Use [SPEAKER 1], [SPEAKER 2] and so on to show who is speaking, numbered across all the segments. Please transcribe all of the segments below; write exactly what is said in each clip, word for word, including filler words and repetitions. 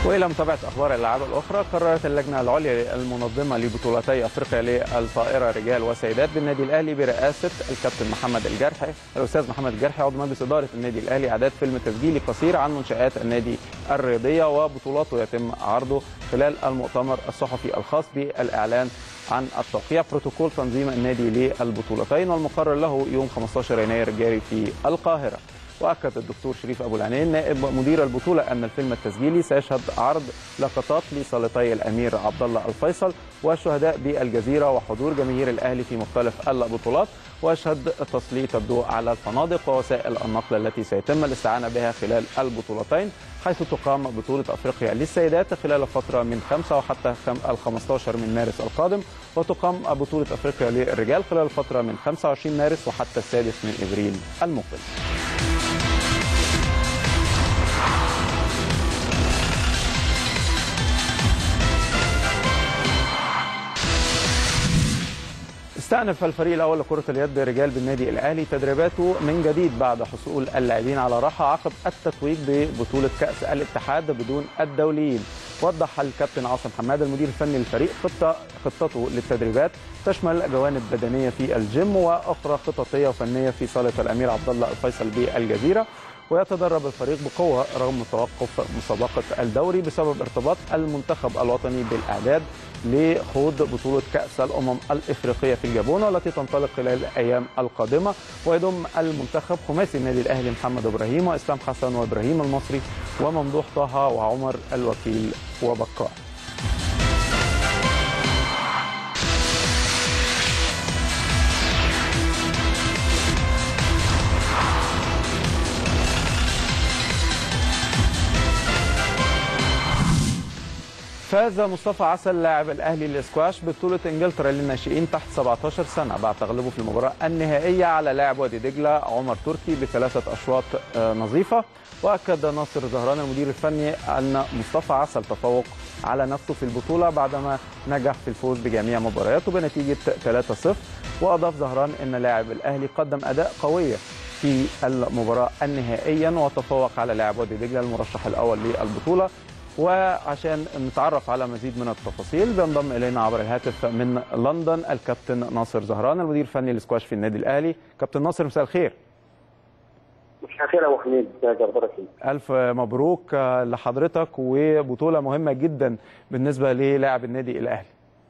[SPEAKER 1] والى متابعه اخبار الالعاب الاخرى، قررت اللجنه العليا المنظمه لبطولتي افريقيا للطائره رجال وسيدات بالنادي الاهلي برئاسه الكابتن محمد الجرحي الاستاذ محمد الجرحي عضو مجلس اداره النادي الاهلي اعداد فيلم تسجيلي قصير عن منشات النادي الرياضيه وبطولاته يتم عرضه خلال المؤتمر الصحفي الخاص بالاعلان عن التوقيع بروتوكول تنظيم النادي للبطولتين، والمقرر له يوم خمسة عشر يناير الجاري في القاهره. واكد الدكتور شريف ابو العنين نائب مدير البطوله ان الفيلم التسجيلي سيشهد عرض لقطات لصالتي الامير عبد الله الفيصل والشهداء بالجزيره وحضور جماهير الاهلي في مختلف البطولات، ويشهد تسليط الضوء على الفنادق ووسائل النقل التي سيتم الاستعانه بها خلال البطولتين، حيث تقام بطوله افريقيا للسيدات خلال الفتره من خمسة وحتى الخامس عشر من مارس القادم، وتقام بطوله افريقيا للرجال خلال الفتره من خمسة وعشرين مارس وحتى السادس من ابريل المقبل. استأنف الفريق الأول لكرة اليد رجال بالنادي الأهلي تدريباته من جديد بعد حصول اللاعبين على راحة عقب التتويج ببطولة كأس الاتحاد بدون الدوليين. وضح الكابتن عاصم حماد المدير الفني للفريق خطة خطته للتدريبات تشمل جوانب بدنية في الجيم وأخرى خططية وفنية في صالة الأمير عبد الله الفيصل بالجزيرة. ويتدرب الفريق بقوة رغم توقف مسابقة الدوري بسبب ارتباط المنتخب الوطني بالإعداد لخوض بطولة كأس الأمم الإفريقية في الجابون والتي تنطلق خلال الأيام القادمة، ويضم المنتخب خماسي النادي الأهلي محمد إبراهيم وإسلام حسن وإبراهيم المصري وممدوح طه وعمر الوكيل وبكار. فاز مصطفى عسل لاعب الاهلي للاسكواش ببطوله انجلترا للناشئين تحت سبعة عشر سنه بعد تغلبه في المباراه النهائيه على لاعب وادي دجله عمر تركي بثلاثه اشواط نظيفه. واكد ناصر زهران المدير الفني ان مصطفى عسل تفوق على نفسه في البطوله بعدما نجح في الفوز بجميع مبارياته بنتيجه ثلاثة صفر. واضاف زهران ان لاعب الاهلي قدم اداء قويه في المباراه النهائيا وتفوق على لاعب وادي دجله المرشح الاول للبطوله. وعشان نتعرف على مزيد من التفاصيل بينضم الينا عبر الهاتف من لندن الكابتن ناصر زهران المدير الفني للسكواش في النادي الاهلي. كابتن ناصر مساء الخير.
[SPEAKER 2] مساء الخير يا ابو حميد، ازيك اخبارك ايه؟
[SPEAKER 1] الف مبروك لحضرتك وبطوله مهمه جدا بالنسبه للاعب النادي الاهلي.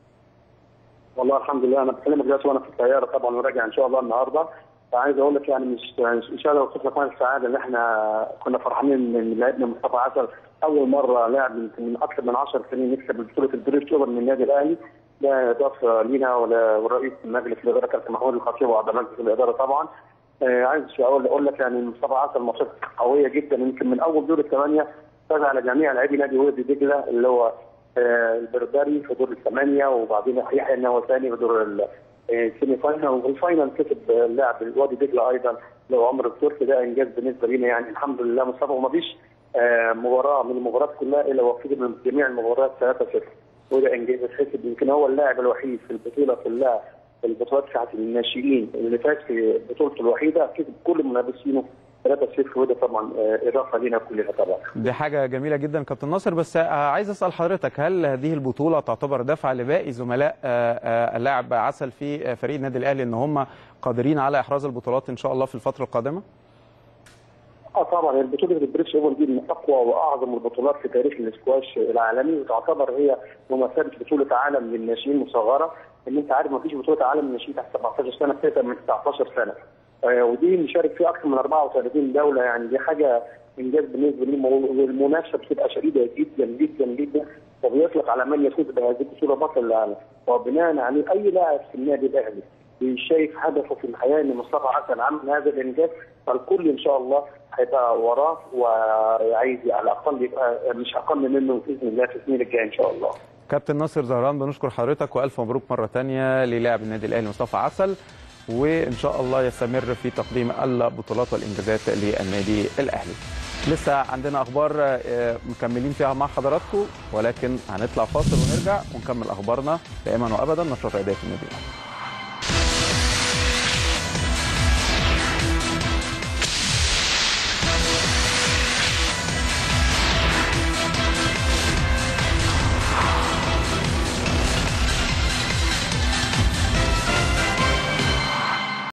[SPEAKER 2] والله الحمد لله، انا بكلمك دلوقتي وانا في الطياره طبعا وراجع ان شاء الله النهارده، فعايز اقول لك يعني مش ان شاء الله اوصف لك السعاده ان احنا كنا فرحانين ان لاعبنا مصطفى عسل اول مره لاعب من اكثر من عشر سنين يكسب بطوله البريف شوبر من النادي الاهلي. ده اضافه لينا ورئيس مجلس الاداره كابتن محمود الخطيب واعضاء مجلس الاداره طبعا. آه عايز اقول اقول لك يعني مصطفى عسل ماتشات قويه جدا، يمكن من اول دور الثمانيه فاز على جميع لاعبي نادي وادي دجله اللي هو آه البربري في دور الثمانيه، وبعدين يحيى النواساني في دور السيمي فاينل، والفاينل كسب اللاعب وادي دجله ايضا اللي هو عمر التركي. ده انجاز بالنسبه لنا يعني الحمد لله. مصطفى وما فيش آه مباراه من المباريات كلها الا وفقد من جميع المباريات ثلاثة صفر، وده انجاز يتحسب. يمكن هو اللاعب الوحيد في البطوله كلها البطولات بتاعت الناشئين اللي فاز في بطولته الوحيده كسب كل منافسينه ثلاثة صفر، وده طبعا اضافه لينا كلنا طبعا.
[SPEAKER 1] دي حاجه جميله جدا كابتن ناصر، بس عايز اسال حضرتك هل هذه البطوله تعتبر دفعه لباقي زملاء اللاعب عسل في فريق النادي الاهلي ان هم قادرين على احراز البطولات ان شاء الله في الفتره القادمه؟
[SPEAKER 2] اه طبعا البطوله البريتش اوبن دي من اقوى واعظم البطولات في تاريخ الاسكواش العالمي، وتعتبر هي بمثابه بطوله عالم للناشئين مصغره. ان انت عارف ما فيش بطوله عالم للناشئين تحت سبعة عشر سنه بتبدا من تسعة عشر سنه، آه ودي مشارك فيها اكثر من أربعة وثلاثين دوله، يعني دي حاجه انجاز بالنسبه لي. والمنافسه بتبقى شديده جدا جدا جدا، وبيطلق على من يفوز بهذه البطوله بطل العالم. وبناء عليه اي لاعب في النادي الاهلي شايف هدفه في الحياه ان مصطفى عسل عمل هذا الانجاز، فالكل ان شاء الله هيبقى وراه وعايز على الاقل يبقى مش اقل منه باذن الله في السنين الجايه ان شاء الله.
[SPEAKER 1] كابتن ناصر زهران بنشكر حضرتك والف مبروك مره ثانيه للاعب النادي الاهلي مصطفى عسل، وان شاء الله يستمر في تقديم البطولات والانجازات للنادي الاهلي. لسه عندنا اخبار مكملين فيها مع حضراتكم، ولكن هنطلع فاصل ونرجع ونكمل اخبارنا دائما وابدا نشرة رياضيه النادي الاهلي.